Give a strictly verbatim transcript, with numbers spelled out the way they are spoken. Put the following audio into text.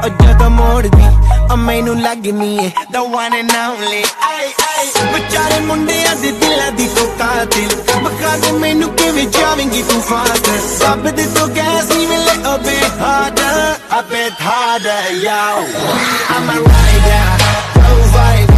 ਜਦੋਂ ਮੋੜਦੀ ਆ ਮੈਨੂੰ ਲੱਗਨੀ ਏ the one and only ਆਏ ਆਏ ਵਿਚਾਰੇ ਮੁੰਡਿਆਂ ਦੇ ਦਿਲਾਂ ਦੀ ਤੂੰ ਕਾਤਿਲ ਬਖਾ ਦੇ ਮੈਨੂੰ ਕਿਵੇਂ ਜਾਵੇਂਗੀ ਤੂੰ ਫਾਸਟ ਸਭ ਦੇ ਤੋਂ ਗੈਸ ਨਹੀਂ ਮਿਲੇ a bit harder a bit harder yo I'm a rider pro vibe